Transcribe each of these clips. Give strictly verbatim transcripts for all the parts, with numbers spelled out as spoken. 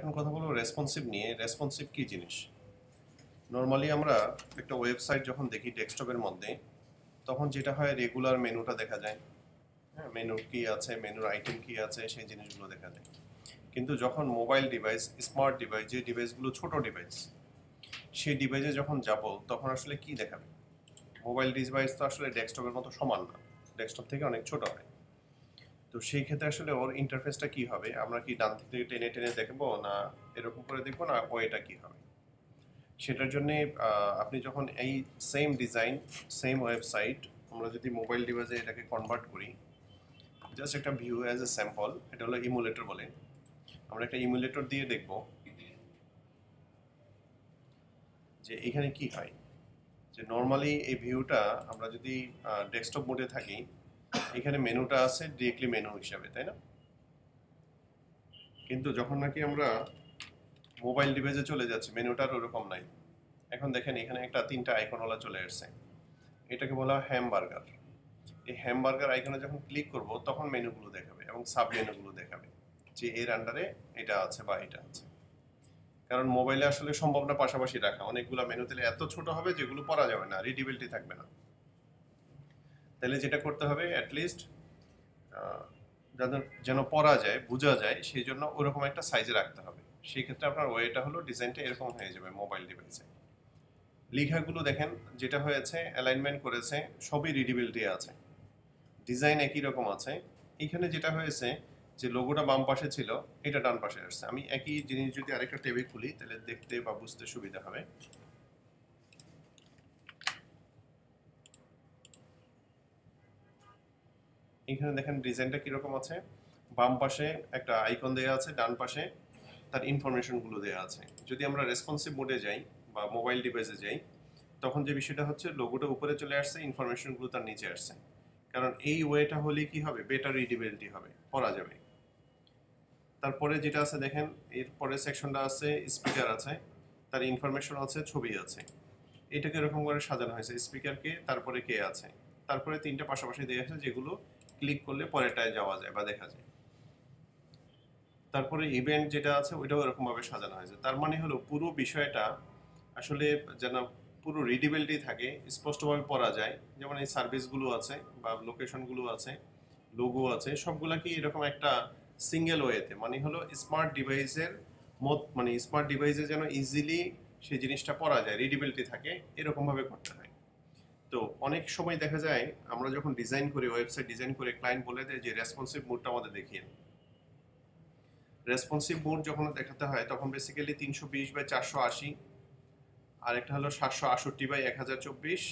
এখন কথা বলবো রেসপন্সিভ নিয়ে। রেসপন্সিভ কি জিনিস? নর্মালি আমরা একটা ওয়েবসাইট যখন দেখি ডেস্কটপের মধ্যে, তখন যেটা হয় রেগুলার মেনুটা দেখা যায়, হ্যাঁ, মেনুর কি আছে, মেনুর আইটেম কি আছে, সেই জিনিসগুলো দেখা যায়। কিন্তু যখন মোবাইল ডিভাইস, স্মার্ট ডিভাইস, যে ডিভাইসগুলো ছোট ডিভাইস, সেই ডিভাইসে যখন যাব তখন আসলে কি দেখাবে? মোবাইল ডিভাইস তো আসলে ডেস্কটপের মতো সমান না, ডেস্কটপ থেকে অনেক ছোট হয়। তো সেই ক্ষেত্রে আসলে ওর ইন্টারফেসটা কি হবে? আমরা কি ডান দিক থেকে টেনে টেনে দেখবো, না এরকম করে দেখবো, না ওয়েটা কি হবে? সেটার জন্যে আপনি যখন এই সেম ডিজাইন, সেম ওয়েবসাইট আমরা যদি মোবাইল ডিভাইসে এটাকে কনভার্ট করি, জাস্ট একটা ভিউ অ্যাজ এ স্যাম্পল, এটা হলো ইমুলেটর বলে। আমরা একটা ইমুলেটর দিয়ে দেখব যে এখানে কি হয়। যে নর্মালি এই ভিউটা আমরা যদি ডেস্কটপ মোডে থাকি, এখানে মেনুটা আছে ডিরেক্টলি মেনু হিসাবে, তাই না? কিন্তু যখন নাকি আমরা মোবাইল ডিভাইসে চলে যাচ্ছি, মেনুটার ওরকম নাই। এখন দেখেন এখানে একটা তিনটা আইকনওয়ালা চলে আসছে, এটাকে বলা হয় হ্যামবার্গার। এই হ্যামবার্গার আইকনে যখন ক্লিক করব তখন মেনুগুলো দেখাবে এবং সাব মেনুগুলো দেখাবে যে এর আন্ডারে এটা আছে বা এটা আছে। কারণ মোবাইলে আসলে সম্ভব না পাশাপাশি রাখা, অনেকগুলো মেনু দিলে এত ছোট হবে যেগুলো পড়া যাবে না, রিডেবিলিটি থাকবে না। তাহলে যেটা করতে হবে, অ্যাটলিস্ট যেন পড়া যায়, বোঝা যায়, সেই জন্য ওরকম একটা সাইজে রাখতে হবে। সেই ক্ষেত্রে আপনার ওয়েটা হলো ডিজাইনটা এরকম হয়ে যাবে মোবাইল ডিভাইসে। লেখাগুলো দেখেন যেটা হয়েছে, অ্যালাইনমেন্ট করেছে, সবই রিডেবিলিটি আছে, ডিজাইন একই রকম আছে। এখানে যেটা হয়েছে যে লোগোটা বাম পাশে ছিল, এটা ডান পাশে আসছে। আমি একই জিনিস যদি আরেকটা টেবিল খুলি তাহলে দেখতে বা বুঝতে সুবিধা হবে। এখানে দেখেন ডিজাইনটা কিরকম আছে, বাম পাশে একটা আইকন দেওয়া আছে, ডান পাশে তার ইনফরমেশনগুলো দেওয়া আছে। যদি আমরা রেসপন্সিভ মোডে যাই বা মোবাইল ডিভাইসে যাই, তখন যে বিষয়টা হচ্ছে লোগোটা উপরে চলে আসছে, ইনফরমেশনগুলো তার নিচে আসছে। কারণ এই ওয়েটা হলে কি হবে, বেটার রিডেবিলিটি হবে, পড়া যাবে। তারপরে যেটা আছে দেখেন, এর পরের সেকশনটা আছে স্পিকার আছে, তার ইনফরমেশন আছে, ছবি আছে। এটাকে এরকম করে সাজানো হয়েছে, স্পিকার কে, তারপরে কে আছে, তারপরে তিনটা পাশাপাশি দেওয়া আছে যেগুলো ক্লিক করলে পরেরটায় যাওয়া যায় বা দেখা যায়। তারপরে ইভেন্ট যেটা আছে ওইটাও এরকম ভাবে সাজানো হয়েছে। তার মানে হলো পুরো বিষয়টা আসলে যেন পুরো রিডেবিলিটি থাকে, স্পষ্টভাবে পড়া যায়। যেমন এই সার্ভিসগুলো আছে বা লোকেশনগুলো আছে, লোগো আছে, সবগুলা কি এরকম একটা সিঙ্গেল ওয়েতে, মানে হলো স্মার্ট ডিভাইসের মত, মানে স্মার্ট ডিভাইসে যেন ইজিলি সেই জিনিসটা পড়া যায়, রিডেবিলিটি থাকে, এরকম ভাবে করতে হয়। তো অনেক সময় দেখা যায় আমরা যখন ডিজাইন করি, ওয়েবসাইট ডিজাইন করে, ক্লায়েন্ট বলে দেয় যে রেসপন্সিভ মোডটা আমাদের দেখিয়ে। রেসপন্সিভ মোড যখন দেখাতে হয় তখন বেসিক্যালি তিনশো বিশ বাই চারশো আশি, আর একটা হলো সাতশো আটষট্টি বাই এক হাজার চব্বিশ,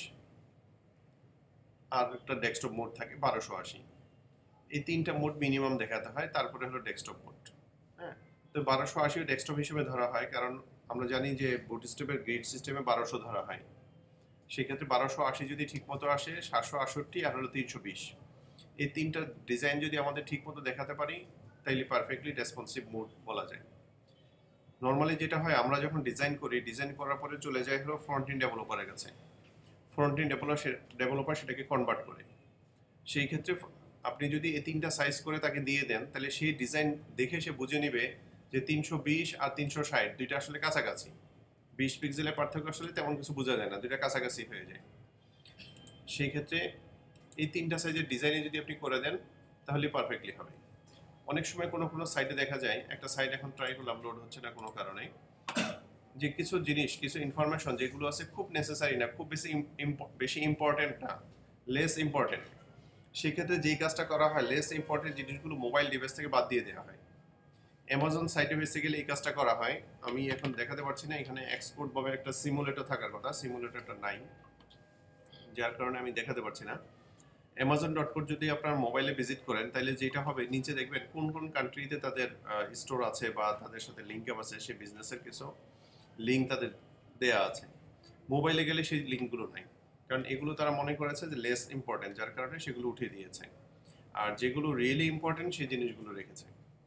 আর একটা ডেস্কটপ মোড থাকে বারোশো আশি। এই তিনটা মোড মিনিমাম দেখাতে হয়, তারপরে হলো ডেস্কটপ মোড। হ্যাঁ, তো বারোশো আশি ডেস্কটপ হিসেবে ধরা হয়, কারণ আমরা জানি যে বুটস্ট্র্যাপের গ্রিড সিস্টেমে বারোশো ধরা হয়। সেক্ষেত্রে বারোশো আশি যদি ঠিক মতো আসে, সাতশো আটষট্টি আর হলো তিনশো বিশ, এই তিনটা ডিজাইন যদি আমাদের ঠিক মতো দেখাতে পারি, তাইলে পারফেক্টলি রেসপন্সিভ মোড বলা যায়। নর্মালি যেটা হয়, আমরা যখন ডিজাইন করি, ডিজাইন করার পরে চলে যায় হলো ফ্রন্ট এন্ড ডেভেলপারের কাছে। ফ্রন্ট এন্ড ডেভেলপার সেটাকে কনভার্ট করে। সেই ক্ষেত্রে আপনি যদি এই তিনটা সাইজ করে তাকে দিয়ে দেন, তাহলে সেই ডিজাইন দেখে সে বুঝে নেবে যে তিনশো বিশ আর তিনশো ষাট দুইটা আসলে কাছাকাছি। বিশ পিক্সেলের পার্থক্য আসলে তেমন কিছু বোঝা যায় না, দুইটা কাছাকাছি হয়ে যায়। সেই ক্ষেত্রে এই তিনটা সাইজের ডিজাইনে যদি আপনি করে দেন তাহলে পারফেক্টলি হবে। অনেক সময় কোনো কোনো সাইটে দেখা যায়, একটা সাইট এখন ট্রাই করলাম, লোড হচ্ছে না কোনো কারণে, যে কিছু জিনিস, কিছু ইনফরমেশন যেগুলো আছে খুব নেসেসারি না, খুব বেশি বেশি ইম্পর্টেন্ট না, লেস ইম্পর্টেন্ট, সেক্ষেত্রে যেই কাজটা করা হয়, লেস ইম্পর্টেন্ট জিনিসগুলো মোবাইল ডিভাইস থেকে বাদ দিয়ে দেওয়া হয়। অ্যামাজন সাইটে বেসিক্যালি এই কাজটা করা হয়। আমি এখন দেখাতে পারছি না, এখানে এক্সপোর্ট ভাবে একটা সিমুলেটর থাকার কথা, সিমুলেটরটা নাই, যার কারণে আমি দেখাতে পারছি না। অ্যামাজন ডট কম যদি আপনার মোবাইলে ভিজিট করেন, তাহলে যেটা হবে, নিচে দেখবেন কোন কোন কান্ট্রিতে তাদের স্টোর আছে বা তাদের সাথে লিঙ্ক আপ আছে, সেই বিজনেসের কিছু লিঙ্ক তাদের দেয়া আছে। মোবাইলে গেলে সেই লিঙ্কগুলো নাই, কারণ এগুলো তারা মনে করেছে যে লেস ইম্পর্টেন্ট, যার কারণে সেগুলো উঠিয়ে দিয়েছে। আর যেগুলো রিয়েলি ইম্পর্টেন্ট সেই জিনিসগুলো রেখেছে।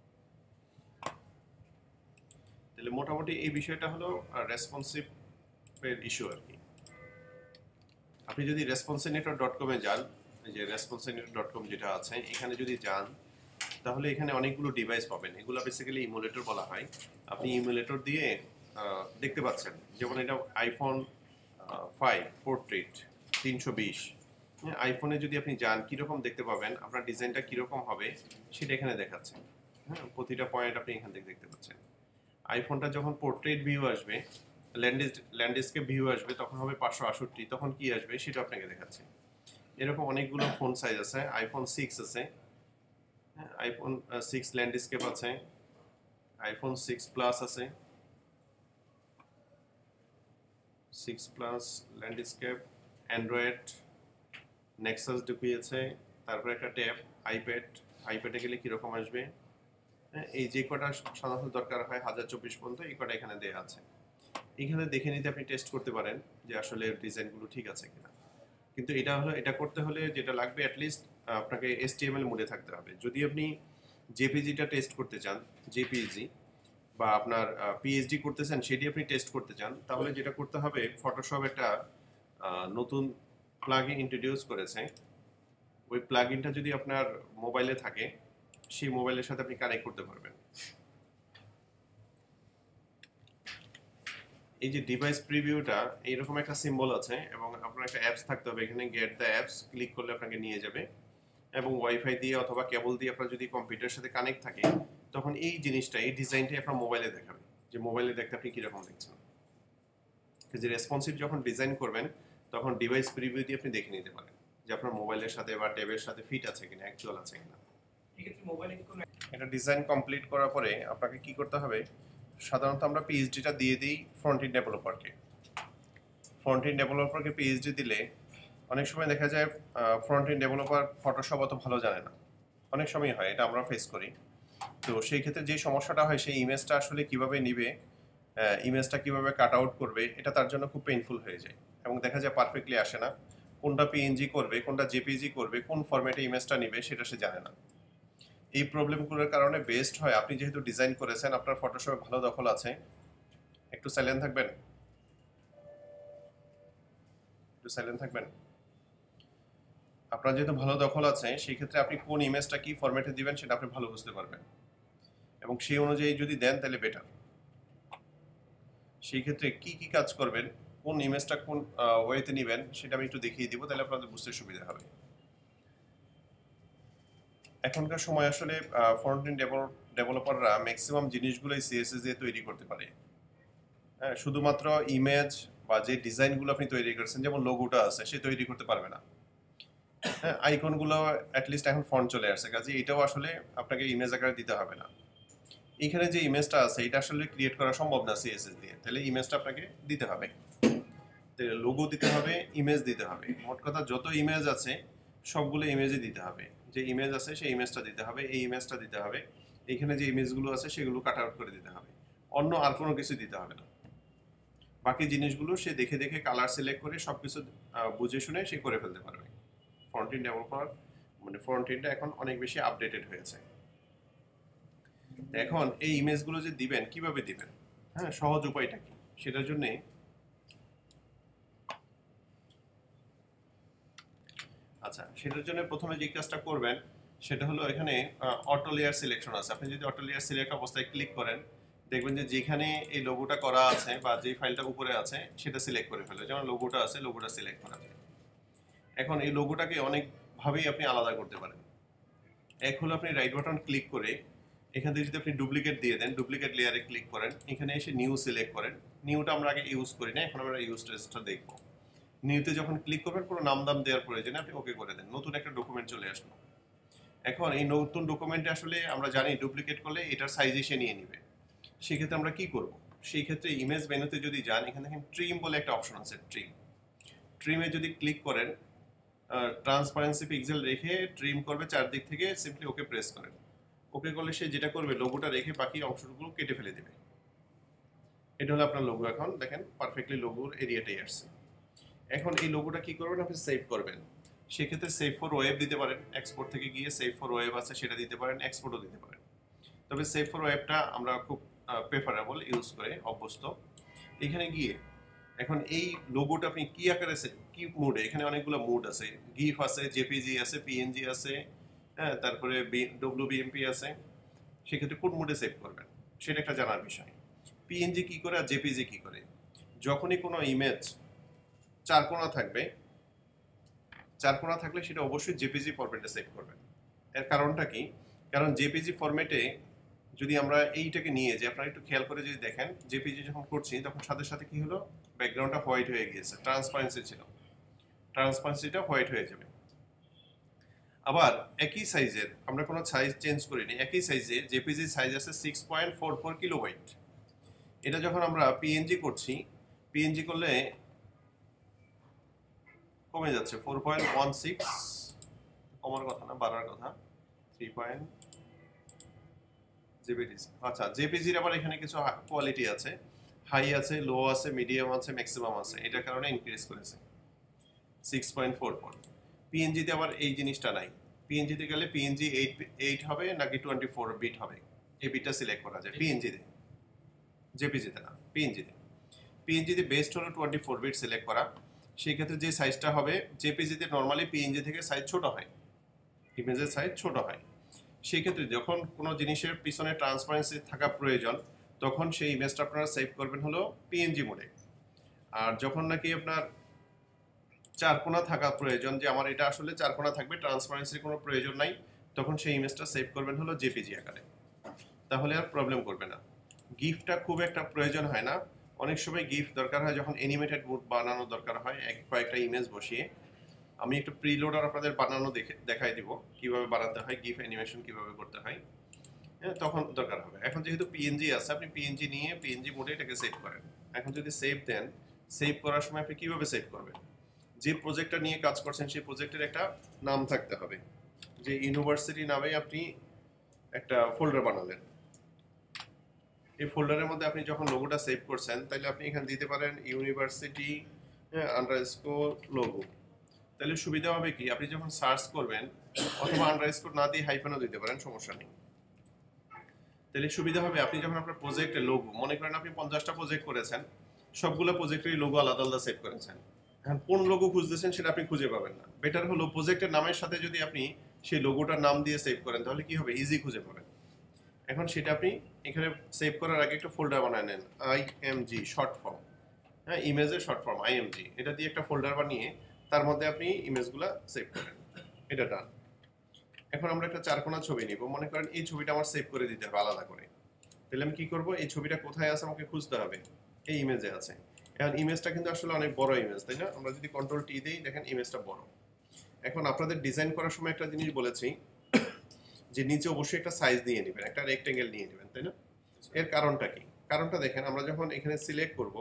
তাহলে মোটামুটি এই বিষয়টা হলো রেসপন্সিভ এর ইস্যু আর কি। আপনি যদি রেসপন্সিনেটর ডট কমে যান, যে রেসপন্সিনেটর ডট কম যেটা আছে, এখানে যদি যান, তাহলে এখানে অনেকগুলো ডিভাইস পাবেন, এগুলো বেসিক্যালি ইমুলেটর বলা হয়। আপনি ইমুলেটর দিয়ে দেখতে পাচ্ছেন, যেমন এটা আইফোন ফাইভ পোর্ট্রেট তিনশো বিশ। আইফোনে যদি আপনি যান কীরকম দেখতে পাবেন, আপনার ডিজাইনটা কীরকম হবে সেটা এখানে দেখাচ্ছে। হ্যাঁ, প্রতিটা পয়েন্ট আপনি এখান থেকে দেখতে পাচ্ছেন। আইফোনটা যখন পোর্ট্রেট ভিউ আসবে, ল্যান্ডেস ল্যান্ডস্কেপ ভিউ আসবে, তখন হবে পাঁচশো আটষট্টি, তখন কি আসবে সেটা আপনাকে দেখাচ্ছে। এরকম অনেকগুলো ফোন সাইজ আছে। আইফোন সিক্স আছে, আইফোন সিক্স ল্যান্ডস্কেপ আছে, আইফোন সিক্স প্লাস আছে, six plus landscape, Android Nexus ঢুকিয়েছে, তারপরে একটা ট্যাব, আইপ্যাড, আইপ্যাডে গেলে কীরকম আসবে। হ্যাঁ, এই যে কটা সাধারণত দরকার হয় হাজার চব্বিশ পর্যন্ত, এই কটা এখানে দেওয়া আছে। এখানে দেখে নিতে আপনি টেস্ট করতে পারেন যে আসলে ডিজাইনগুলো ঠিক আছে কিনা। কিন্তু এটা হলো, এটা করতে হলে যেটা লাগবে অ্যাটলিস্ট আপনাকে এসটিএমএল মোডে থাকতে হবে। যদি আপনি জেপিজিটা টেস্ট করতে চান, জেপিজি বা আপনার পিএইচডি করতেছেন সেটি আপনি টেস্ট করতে চান, তাহলে যেটা করতে হবে, ফটোশপ একটা নতুন প্লাগইন ইন্ট্রোডিউস করেছে। ওই প্লাগইনটা যদি আপনার মোবাইলে থাকে, সেই মোবাইলের সাথে আপনি কানেক্ট করতে পারবেন। এই যে ডিভাইস প্রিভিউটা, এইরকম একটা সিম্বল আছে এবং আপনার একটা অ্যাপস থাকতে হবে। এখানে গেট দ্য অ্যাপস ক্লিক করলে আপনাকে নিয়ে যাবে, এবং ওয়াইফাই দিয়ে অথবা কেবল দিয়ে আপনার যদি কম্পিউটারের সাথে কানেক্ট থাকে, তখন এই জিনিসটা, এই ডিজাইনটাই আপনার মোবাইলে দেখাবে, যে মোবাইলে দেখতে আপনি কীরকম দেখছেন। যে রেসপন্সিভ যখন ডিজাইন করবেন, তখন ডিভাইস প্রিভিউ দিয়ে আপনি দেখে নিতে পারেন যে আপনার মোবাইলের সাথে বা ট্যাবের সাথে ফিট আছে কিনা, অ্যাকচুয়াল আছে কিনা। এটা ডিজাইন কমপ্লিট করার পরে আপনাকে কি করতে হবে, সাধারণত আমরা পিএইচডিটা দিয়ে দিই ফ্রন্ট এন্ড ডেভেলপারকে। ফ্রন্ট এন্ড ডেভেলপারকে পিএইচডি দিলে অনেক সময় দেখা যায় ফ্রন্ট এন্ড ডেভেলপার ফটোশপ অত ভালো জানে না, অনেক সময় হয়, এটা আমরা ফেস করি। তো সেই ক্ষেত্রে যে সমস্যাটা হয়, সেই ইমেজটা আসলে কিভাবে নিবে, ইমেজটা কিভাবে কাট আউট করবে, এটা তার জন্য খুব পেইনফুল হয়ে যায় এবং দেখা যায় পারফেক্টলি আসে না। কোনটা পিএনজি করবে, কোনটা জেপিজি করবে, কোন ফরম্যাটে ইমেজটা নিবে সেটা সে জানে না। এই প্রবলেমগুলোর কারণে বেস্ট হয়, আপনি যেহেতু ডিজাইন করেছেন, আপনার ফটোশপে ভালো দখল আছে, একটু সাইলেন্ট থাকবেন, একটু সাইলেন্ট থাকবেন। আপনার যেহেতু ভালো দখল আছে, সেই ক্ষেত্রে আপনি কোন ইমেজটা কি ফরম্যাটে দিবেন সেটা আপনি ভালো বুঝতে পারবেন, এবং সেই অনুযায়ী যদি দেন তাহলে বেটার। সেই ক্ষেত্রে কি কি কাজ করবেন, কোন ইমেজটা কোন ওয়েতে নেবেন সেটা আমি একটু দেখিয়ে দিব, তাহলে আপনাদের বুঝতে সুবিধা হবে। এখনকার সময় আসলে ফ্রন্ট এন্ড ডেভেলপাররা ম্যাক্সিমাম জিনিসগুলোই সিএসএস দিয়ে তৈরি করতে পারে। হ্যাঁ, শুধুমাত্র ইমেজ বা যে ডিজাইনগুলো আপনি তৈরি করেছেন, যেমন লোগোটা আছে, সে তৈরি করতে পারবে না। হ্যাঁ, আইকনগুলো অ্যাটলিস্ট এখন ফন্ট চলে আসছে, কাজে এটাও আসলে আপনাকে ইমেজ আকারে দিতে হবে না। এখানে যে ইমেজটা আছে, এটা আসলে ক্রিয়েট করা সম্ভব না সিএসএস দিয়ে, তাহলে ইমেজটা আপনাকে দিতে হবে, লোগো দিতে হবে, ইমেজ দিতে হবে। মোট কথা যত ইমেজ আছে সবগুলো ইমেজই দিতে হবে। যে ইমেজ আছে সেই ইমেজটা দিতে হবে, এই ইমেজটা দিতে হবে, এখানে যে ইমেজগুলো আছে সেগুলো কাট আউট করে দিতে হবে, অন্য আর কোনো কিছু দিতে হবে না। বাকি জিনিসগুলো সে দেখে দেখে কালার সিলেক্ট করে সব কিছু বুঝে শুনে সে করে ফেলতে পারবে। ফ্রন্ট এন্ড ডেভেলপার মানে ফ্রন্ট এন্ডটা এখন অনেক বেশি আপডেটেড হয়েছে। এখন এই ইমেজগুলো যে দিবেন, কিভাবে দিবেন, হ্যাঁ, সহজ উপায়টা কি, সেটার জন্যে আচ্ছা সেটার জন্য প্রথমে যে কাজটা করবেন সেটা হলো, এখানে অটো লেয়ার সিলেকশন আছে। আপনি যদি অটো লেয়ার সিলেক্ট অবস্থায় ক্লিক করেন, দেখবেন যে যেখানে এই লোগোটা করা আছে বা যে ফাইলটা উপরে আছে সেটা সিলেক্ট করে ফেলে। যেমন লোগোটা আছে, লোগোটা সিলেক্ট করা যায়। এখন এই লোগোটাকে অনেকভাবেই আপনি আলাদা করতে পারেন। এক হলো আপনি রাইট বাটন ক্লিক করে এখান থেকে যদি আপনি ডুপ্লিকেট দিয়ে দেন, ডুপ্লিকেট লেয়ারে ক্লিক করেন, এখানে এসে নিউ সিলেক্ট করেন। নিউটা আমরা আগে ইউজ করি না, এখন আমরা ইউজ টেস্টটা দেখবো। নিউতে যখন ক্লিক করবেন, কোনো নাম দাম দেওয়ার প্রয়োজনে আপনি ওকে করে দেন, নতুন একটা ডকুমেন্ট চলে আসলো। এখন এই নতুন ডকুমেন্টে আসলে আমরা জানি ডুপ্লিকেট করলে এটার সাইজ এসে নিয়ে নিবে। সেক্ষেত্রে আমরা কি করব, সেই ক্ষেত্রে ইমেজ মেনুতে যদি যান, এখানে দেখেন ট্রিম বলে একটা অপশন আছে। ট্রিম ট্রিমে যদি ক্লিক করেন, ট্রান্সপারেন্সি পিক্সেল রেখে ট্রিম করবে চারদিক থেকে, সিম্পলি ওকে প্রেস করেন। ওকে করলে সে যেটা করবে, লোগোটা রেখে বাকি অংশগুলো কেটে ফেলে দেবে। এটা হলো আপনার লোগো। এখন দেখেন পারফেক্টলি লোগোর এরিয়াটাই আসছে। এখন এই লোগোটা কি করবেন, আপনি সেভ করবেন। সেক্ষেত্রে সেভ ফর ওয়েব দিতে পারেন, এক্সপোর্ট থেকে গিয়ে সেভ ফর ওয়েব আছে সেটা দিতে পারেন, এক্সপোর্টও দিতে পারেন। তবে সেভ ফর ওয়েবটা আমরা খুব প্রেফারেবল ইউজ করে অভ্যস্ত। এখানে গিয়ে এখন এই লোগোটা আপনি কি আকারে, কি মুডে, এখানে অনেকগুলো মুড আছে, গিফ আছে, জেপিজি আছে, পিএনজি আছে, হ্যাঁ, তারপরে ডব্লিউবিএমপি আছে, সেক্ষেত্রে কোন মোডে সেভ করবেন সেটা একটা জানার বিষয়। পিএনজি কি করে আর জেপিজি কি করে? যখনই কোনো ইমেজ চার কোণা থাকবে, চার কোণা থাকলে সেটা অবশ্যই জেপিজি ফরম্যাটে সেভ করবেন। এর কারণটা কি? কারণ জেপিজি ফরম্যাটে যদি আমরা এইটাকে নিয়ে যে আপনারা একটু খেয়াল করে যদি দেখেন, জেপিজি যখন করছি তখন সাথে সাথে কি হলো, ব্যাকগ্রাউন্ডটা হোয়াইট হয়ে গিয়েছে, ট্রান্সপারেন্সি ছিল, ট্রান্সপারেন্সিটা হোয়াইট হয়ে যাবে। আবার একই সাইজের, আমরা কোনো সাইজ চেঞ্জ করিনি, একই সাইজে জেপিজি সাইজ আছে six point four four kilobyte. এটা যখন আমরা পিএনজি করছি, পিএনজি করলে কমে যাচ্ছে ফোর পয়েন্ট ওয়ান সিক্স, কমার কথা না, বাড়ার কথা, থ্রি পয়েন্ট জেপিজি। আচ্ছা, জেপিজির আবার এখানে কিছু কোয়ালিটি আছে, হাই আছে, লো আছে, মিডিয়াম আছে, ম্যাক্সিমাম আছে, এটার কারণে ইনক্রিজ করেছে সিক্স পয়েন্ট ফোর ফোর। পিএনজিতে আবার এই জিনিসটা নাই। পিএনজিতে গেলে পিএনজি এইট এইট হবে নাকি টোয়েন্টি ফোর বিট হবে, এই বিটটা সিলেক্ট করা যায় পিএনজিতে, জেপিজিতে না, পিএনজিতে। পিএনজিতে বেস্ট হলো টোয়েন্টি ফোর বিট সিলেক্ট করা। সেই ক্ষেত্রে যে সাইজটা হবে, জেপিজিতে নর্মালি পিএনজি থেকে সাইজ ছোট হয়, ইমেজের সাইজ ছোট হয়। সেই ক্ষেত্রে যখন কোনো জিনিসের পিছনে ট্রান্সপারেন্সি থাকা প্রয়োজন, তখন সেই ইমেজটা আপনারা সেভ করবেন হলো পিএনজি মোডে। আর যখন নাকি আপনার চার কোণা থাকা প্রয়োজন, যে আমার এটা আসলে চার কোণা থাকবে, ট্রান্সপারেন্সির কোনো প্রয়োজন নাই, তখন সেই ইমেজটা সেভ করবেন হলো জেপিজি আকারে, তাহলে আর প্রবলেম করবে না। গিফটটা খুব একটা প্রয়োজন হয় না, অনেক সময় গিফট দরকার হয় যখন অ্যানিমেটেড মুড বানানো দরকার হয়, এক কয়েকটা ইমেজ বসিয়ে। আমি একটু প্রিলোডার আপনাদের বানানো দেখে দেখাই দিব কিভাবে বানাতে হয়, গিফট অ্যানিমেশন কিভাবে করতে হয়, হ্যাঁ, তখন দরকার হবে। এখন যেহেতু পিএনজি আছে, আপনি পিএনজি নিয়ে পিএনজি মোডে এটাকে সেভ করেন। এখন যদি সেভ দেন, সেভ করার সময় আপনি কিভাবে সেভ করবেন? যে প্রজেক্টটা নিয়ে কাজ করছেন সেই প্রজেক্টের একটা নাম থাকতে হবে, যে ইউনিভার্সিটি নামে আপনি একটা ফোল্ডার বানালেন। এই ফোল্ডারের মধ্যে আপনি যখন লোগোটা সেভ করছেন, তাহলে আপনি এখানে দিতে পারেন ইউনিভার্সিটি আন্ডারস্কোর লোগো। তাহলে সুবিধা হবে কি, আপনি যখন সার্চ করবেন, অথবা আন্ডারস্কোর না দিয়ে হাইফেনও দিতে পারেন, সমস্যা নেই। তাহলে সুবিধা হবে, আপনি যখন আপনার প্রজেক্টের লোগো, মনে করেন আপনি পঞ্চাশটা প্রজেক্ট করেছেন, সবগুলো প্রজেক্টেরই লোগো আলাদা আলাদা সেভ করেছেন, এখন কোন লোগো খুঁজতেছেন সেটা আপনি খুঁজে পাবেন না। বেটার হলো প্রজেক্টের নামের সাথে যদি আপনি সেই লোগোটার নাম দিয়ে সেভ করেন, তাহলে কি হবে, ইজি খুঁজে পাবেন। এখন সেটা আপনি এখানে সেভ করার আগে একটা ফোল্ডার বানায় নেন, আইএমজি শর্ট ফর্ম, হ্যাঁ, ইমেজের শর্ট ফর্ম আইএমজি, এটা দিয়ে একটা ফোল্ডার বানিয়ে তার মধ্যে আপনি ইমেজগুলো সেভ করেন। এটা ডান। এখন আমরা একটা চারকোনা ছবি নিব, মনে করেন এই ছবিটা আমার সেভ করে দিতে হবে আলাদা করে। তাহলে আমি কি করব, এই ছবিটা কোথায় আছে আমাকে খুঁজতে হবে, এই ইমেজে আছে। এখন ইমেজটা কিন্তু আসলে অনেক বড় ইমেজ, তাই না? আমরা যদি কন্ট্রোল টি দিই, দেখেন ইমেজটা বড়। এখন আপনাদের ডিজাইন করার সময় একটা জিনিস বলেছি, যে নিচে অবশ্যই একটা সাইজ নিয়ে নেবেন, একটা রেক্টেঙ্গেল নিয়ে নেবেন, তাই না? এর কারণটা কি? কারণটা দেখেন, আমরা যখন এখানে সিলেক্ট করব,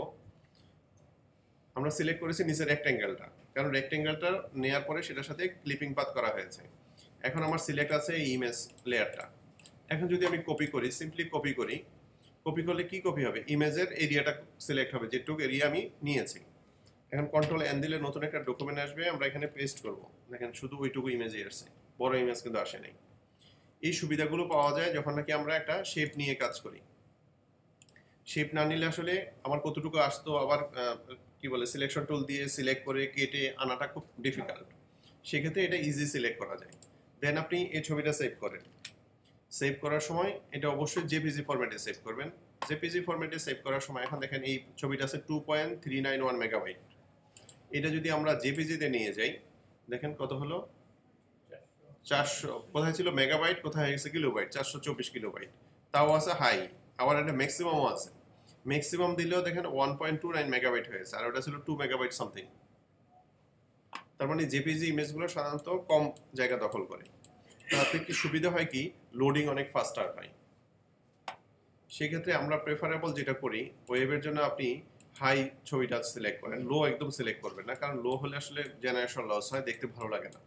আমরা সিলেক্ট করেছি নিচের রেক্টেঙ্গেলটা, কারণ রেক্টেঙ্গেলটা নেওয়ার পরে সেটার সাথে ক্লিপিং পাথ করা হয়েছে। এখন আমার সিলেক্ট আছে এই ইমেজ লেয়ারটা। এখন যদি আমি কপি করি, সিম্পলি কপি করি, কপি করলে কি কপি হবে, ইমেজের এরিয়াটা সিলেক্ট হবে, যেটুকু এরিয়া আমি নিয়েছি। এখন কন্ট্রোল এন দিলে নতুন একটা ডকুমেন্ট আসবে, আমরা এখানে পেস্ট করব। দেখেন শুধু ওইটুকু ইমেজই আসছে, বড় ইমেজ কিন্তু আসে নাই। এই সুবিধাগুলো পাওয়া যায় যখন নাকি আমরা একটা শেপ নিয়ে কাজ করি। শেপ না নিলে আসলে আমার কতটুকু আসতো, আবার কি বলে সিলেকশন টুল দিয়ে সিলেক্ট করে কেটে আনাটা খুব ডিফিকাল্ট। সেক্ষেত্রে এটা ইজি সিলেক্ট করা যায়। দেন আপনি এই ছবিটা সেভ করেন। সেভ করার সময় এটা অবশ্যই জেপিজি ফরম্যাটে সেভ করবেন। জেপিজি ফরম্যাটে সেভ করার সময় এখন দেখেন এই ছবিটা আছে two point three nine one megabyte. এটা যদি আমরা জেপিজিতে নিয়ে যাই, দেখেন কত হলো, চারশো, কোথায় ছিল মেগাবাইট, কোথায় হয়ে গেছে কিলোবাইট, চারশো চব্বিশ কিলোবাইট। তাও আছে হাই, আবার একটা ম্যাক্সিমামও আছে। ম্যাক্সিমাম দিলেও দেখেন one point two nine megabyte হয়েছে, আর ওটা ছিল টু মেগাবাইট সামথিং। তার মানে জেপিজি ইমেজগুলো সাধারণত কম জায়গা দখল করে। তাতে কি সুবিধা হয় কি, লোডিং অনেক ফাস্টার হয়। সেক্ষেত্রে আমরা প্রেফারেবল যেটা করি, ওয়েবের জন্য আপনি হাই ছবিটা সিলেক্ট করেন, লো একদম সিলেক্ট করবেন না, কারণ লো হলে আসলে জেনারেশন লস হয়, দেখতে ভালো লাগে না।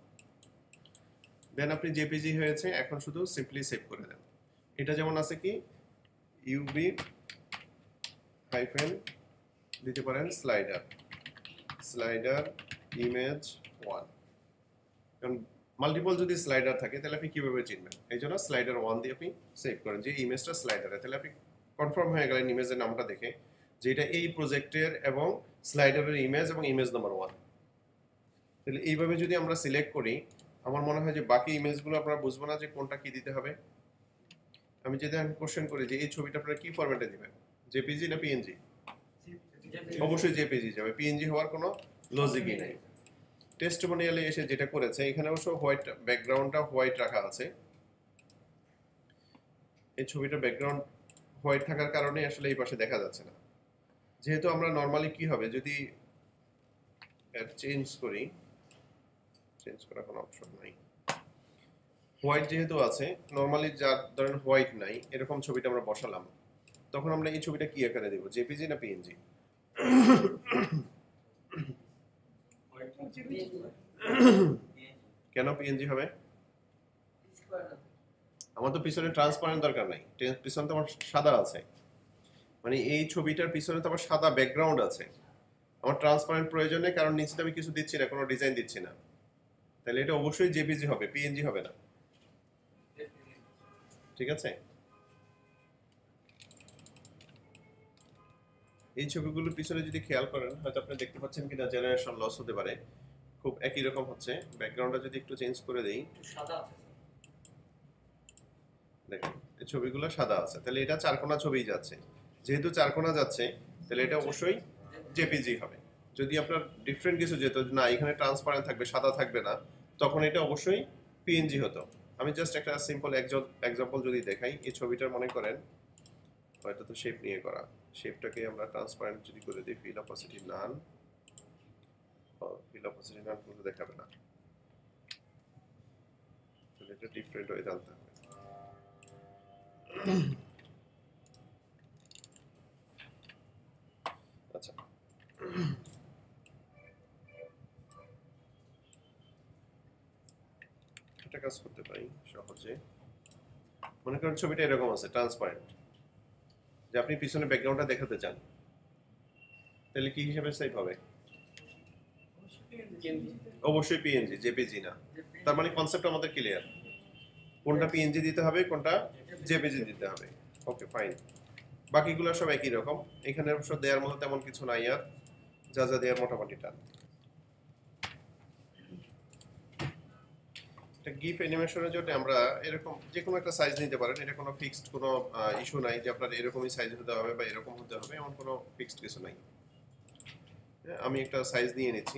দেন আপনি জেপিজি হয়েছে, এখন শুধু সিম্পলি সেভ করে দেন। এটা যেমন আছে কি, ইউবি হাইফেন দিতে পারেন স্লাইডার, স্লাইডার ইমেজ ওয়ান। কারণ মাল্টিপল যদি স্লাইডার থাকে তাহলে আপনি কিভাবে চিনবেন, এই জন্য স্লাইডার ওয়ান দিয়ে আপনি সেভ করেন যে ইমেজটা স্লাইডারে। তাহলে আপনি কনফার্ম হয়ে গেলেন ইমেজের নামটা দেখে যে এটা এই প্রজেক্টের এবং স্লাইডারের ইমেজ এবং ইমেজ নাম্বার ওয়ান। তাহলে এইভাবে যদি আমরা সিলেক্ট করি, আমার মনে হয় যে বাকি ইমেজগুলো আপনারা বুঝবো না যে কোনটা কি দিতে হবে। আমি যদি কোশ্চেন করি যে এই ছবিটা আপনারা কি ফরম্যাটে দিবেন, জেপিজি না পিএনজি? অবশ্যই জেপিজি যাবে, পিএনজি হওয়ার কোনো লজিকই নাই। টেস্টিমোনিয়ালে এসে যেটা করেছে, এখানে অবশ্য হোয়াইট ব্যাকগ্রাউন্ডটা হোয়াইট রাখা আছে। এই ছবিটার ব্যাকগ্রাউন্ড হোয়াইট থাকার কারণে আসলে এই পাশে দেখা যাচ্ছে না। যেহেতু আমরা নর্মালি কি হবে যদি চেঞ্জ করি, চেঞ্জ করার কোনো অপশন নাই, হোয়াইট যেহেতু আছে, নর্মালি যার ধরেন হোয়াইট নাই এরকম ছবিটা আমরা বসালাম, তখন আমরা এই ছবিটা কি আকারে দেব, জেপিজি না পিএনজি? কেন পিএনজি হবে? আমার তো পিছনে ট্রান্সপারেন্ট দরকার নাই, পিছনে তো আমার সাদা আছে, মানে এই ছবিটার পিছনে তো আমার সাদা ব্যাকগ্রাউন্ড আছে, আমার ট্রান্সপারেন্ট প্রয়োজন নেই, কারণ নিচে আমি কিছু দিচ্ছি না, কোনো ডিজাইন দিচ্ছি না। তাহলে এটা অবশ্যই জেপিজি হবে, পিএনজি হবে না। ঠিক আছে, এই ছবিগুলোর পিছনে যদি খেয়াল করেন হয়তো আপনি দেখতে পাচ্ছেন কিনা, জেনারেশন লস হতে পারে, খুব একই রকম হচ্ছে। ব্যাকগ্রাউন্ডটা যদি একটু চেঞ্জ করে দেই, সাদা আছে দেখেন এই ছবিগুলো সাদা আছে, তাহলে এটা চারকোনা ছবি যাচ্ছে, যেহেতু চারকোনা যাচ্ছে তাহলে এটা অবশ্যই জেপিজি হবে। যদি আপনার ডিফারেন্ট কিছু যেত, না এখানে ট্রান্সপারেন্ট থাকবে, সাদা থাকবে না, তখন এটা অবশ্যই পিএনজি হতো। আমি জাস্ট একটা সিম্পল এক্সাম্পল যদি দেখাই, এই ছবিটার মনে করেন হয়তো তো শেপ নিয়ে করা, শেপটাকে আমরা ট্রান্সপারেন্ট যদি করে দিই, fill opacity none, fill opacity none কিন্তু দেখাবে না, তাহলে এটা ডিফারেন্ট হয়ে জানতে হবে। আচ্ছা, একটা কাজ করতে পারি সহজে, মনে করেন ছবিটা এরকম আছে ট্রান্সপারেন্ট, যে আপনি পিছনে ব্যাকগ্রাউন্ডটা দেখাতে চান, তাহলে কি হিসাবে সেভ হবে? অবশ্যই পিএনজি, জেপিজি না। তার মানে কনসেপ্ট আমাদের ক্লিয়ার, কোনটা পিএনজি দিতে হবে, কোনটা জেপিজি দিতে হবে। ওকে ফাইন, বাকিগুলো সব একই রকম, এখানে অবশ্য দেওয়ার মতো তেমন কিছু নাই, আর যা যা দেওয়ার মোটামুটি টান। গিফ অ্যানিমেশনের জন্য আমরা এরকম যে কোনো একটা সাইজ নিতে পারেন, এটা কোনো ফিক্সড কোনো ইস্যু নাই যে আপনার এরকমই সাইজ হতে হবে বা এরকম হতে হবে, এমন কোনো ফিক্সড কিছু নাই। আমি একটা সাইজ নিয়ে নিচ্ছি।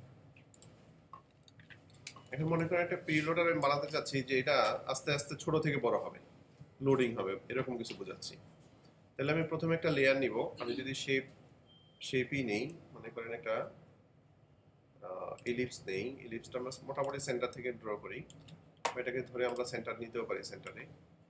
এখন মনে করেন একটা প্রিলোডার আমি বানাতে চাচ্ছি যে এটা আস্তে আস্তে ছোট থেকে বড় হবে, লোডিং হবে, এরকম কিছু বোঝাচ্ছি। তাহলে আমি প্রথমে একটা লেয়ার নিব, আমি যদি শেপ শেপই নেই, মনে করেন একটা ইলিপস নেই, ইলিপসটা আমরা মোটামুটি সেন্টার থেকে ড্র করি, এটাকে ধরে আমরা সেন্টার নিতেও পারি, সেন্টারে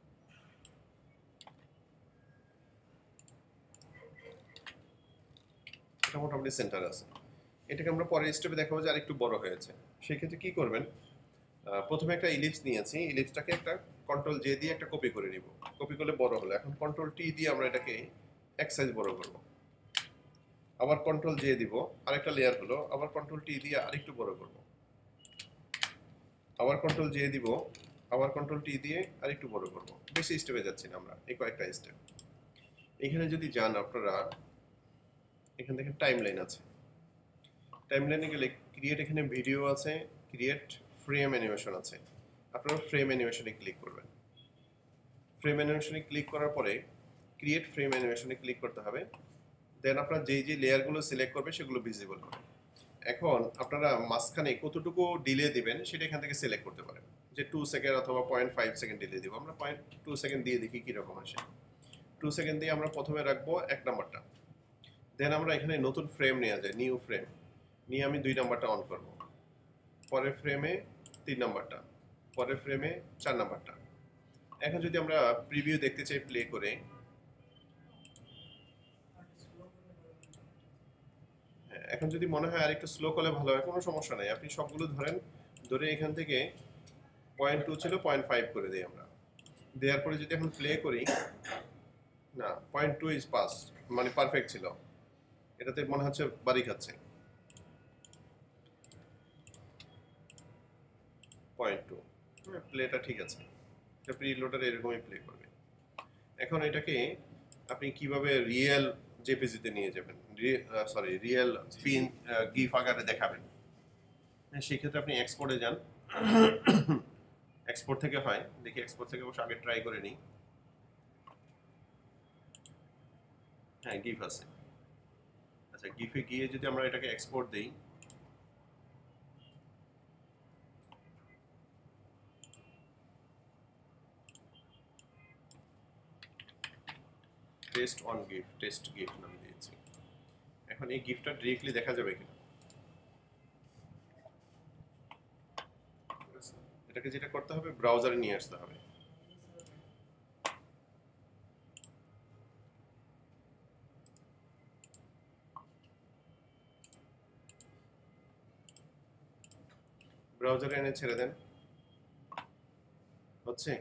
এটা মোটামুটি সেন্টার আছে। এটাকে আমরা পরের স্টেপে দেখাবো যে আরেকটু বড় হয়েছে। সেক্ষেত্রে কি করবেন, প্রথমে একটা ইলিপস নিয়েছি, ইলিপসটাকে একটা কন্ট্রোল জে দিয়ে একটা কপি করে নিব, কপি করলে বড় হলো, এখন কন্ট্রোল টি দিয়ে আমরা এটাকে এক সাইজ বড় করব, আবার কন্ট্রোল জে দিব, আরেকটা লেয়ার হলো, আবার কন্ট্রোল টি দিয়ে আরেকটু বড় করব, আবার কন্ট্রোল জে দিব, আবার কন্ট্রোল টি দিয়ে আরেকটু বড় করব। বেশি স্টেপে যাচ্ছি না আমরা, এই কয়েকটা স্টেপ। এখানে যদি যান আপনারা, এখান থেকে টাইম লাইন আছে, টাইম লাইনে গেলে ক্রিয়েট, এখানে ভিডিও আছে, ক্রিয়েট ফ্রেম অ্যানিমেশন আছে, আপনারা ফ্রেম অ্যানিমেশনে ক্লিক করবেন। ফ্রেম অ্যানিমেশনে ক্লিক করার পরে ক্রিয়েট ফ্রেম অ্যানিমেশনে ক্লিক করতে হবে, দেন আপনারা যেই যে লেয়ারগুলো সিলেক্ট করবে সেগুলো ভিজিবল হবে। এখন আপনারা মাঝখানে কতটুকু ডিলে দিবেন সেটা এখান থেকে সিলেক্ট করতে পারেন, যে টু সেকেন্ড অথবা পয়েন্ট ফাইভ সেকেন্ড ডিলে দিব, আমরা পয়েন্ট টু সেকেন্ড দিয়ে দেখি কীরকম আসে। টু সেকেন্ড দিয়ে আমরা প্রথমে রাখবো এক নাম্বারটা, দেন আমরা এখানে নতুন ফ্রেম নেওয়া যায়, নিউ ফ্রেম নিয়ে আমি দুই নাম্বারটা অন করব, পরের ফ্রেমে তিন নাম্বারটা, পরের ফ্রেমে চার নাম্বারটা। এখন যদি আমরা প্রিভিউ দেখতে চাই প্লে করে, এখন যদি মনে হয় আর একটু স্লো করলে ভালো হয়, কোনো সমস্যা নাই, আপনি সবগুলো ধরেন, ধরে এখান থেকে পয়েন্ট টু ছিল পয়েন্ট ফাইভ করে দিই আমরা, দেওয়ার পরে যদি এখন প্লে করি, না পয়েন্ট টু ইজ পাস, মানে পারফেক্ট ছিল, এটাতে মনে হচ্ছে বাড়ি খাচ্ছে, পয়েন্ট টু, প্লেটা ঠিক আছে, এটা প্রিলোডার এরকমই প্লে করবে। এখন এটাকে আপনি কিভাবে রিয়েল জেপিজিতে নিয়ে যাবেন, সরি রিয়েল পিন গিফ আকারে দেখাবেন, সেক্ষেত্রে আপনি এক্সপোর্টে যান, এক্সপোর্ট থেকে হয়, দেখি এক্সপোর্ট থেকে অবশ্য আগে ট্রাই করে নিই। হ্যাঁ গিফ আছে। আচ্ছা গিফে গিয়ে যদি আমরা এটাকে এক্সপোর্ট দেই, test on gift, test gift নাম দিয়েছি। এখন এই গিফটটা ডিরেক্টলি দেখা যাবে কিনা, এটাকে যেটা করতে হবে ব্রাউজারে নিয়ে আসতে হবে। ব্রাউজারে এনে ছেড়ে দেন। হচ্ছে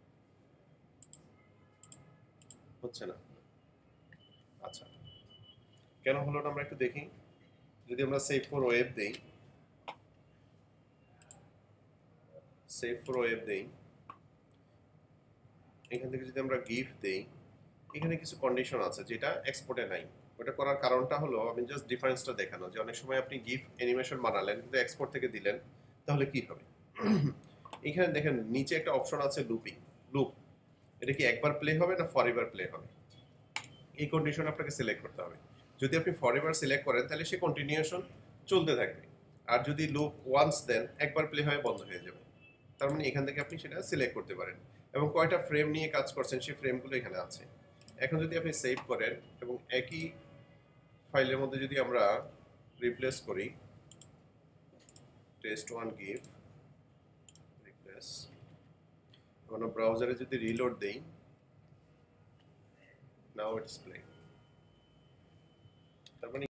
হচ্ছে না। আচ্ছা কেন হলো না আমরা একটু দেখি। যদি আমরা সেভ ফর ওয়েব দেই, সেভ ফর ওয়েব দেই, এখান থেকে যদি আমরা গিফট দেই, এখানে কিছু কন্ডিশন আছে যেটা এক্সপোর্টে নাই। ওটা করার কারণটা হলো আমি জাস্ট ডিফারেন্সটা দেখানো, যে অনেক সময় আপনি গিফট অ্যানিমেশন বানালেন কিন্তু এক্সপোর্ট থেকে দিলেন, তাহলে কি হবে। এখানে দেখেন নিচে একটা অপশন আছে লুপিং, লুপ। এটা কি একবার প্লে হবে না ফরএভার প্লে হবে, এই কন্ডিশন আপনাকে সিলেক্ট করতে হবে। যদি আপনি ফরএভার সিলেক্ট করেন তাহলে সে কন্টিনিউশন চলতে থাকবে, আর যদি লুপ ওয়ান্স দেন একবার প্লে হয়ে বন্ধ হয়ে যাবে। তার মানে এখান থেকে আপনি সেটা সিলেক্ট করতে পারেন, এবং কয়টা ফ্রেম নিয়ে কাজ করছেন সেই ফ্রেমগুলো এখানে আছে। এখন যদি আপনি সেভ করেন এবং একই ফাইলের মধ্যে যদি আমরা রিপ্লেস করি টেস্ট ওয়ান গিভ রিপ্লেস, আমরা ব্রাউজারে যদি রিলোড দেই, নাও ইটস প্লে। তার মানে